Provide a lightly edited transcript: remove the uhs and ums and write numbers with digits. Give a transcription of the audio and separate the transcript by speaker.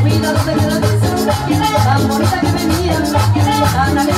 Speaker 1: Mira donde queda el piso, tan bonita que me mira, tan alegre.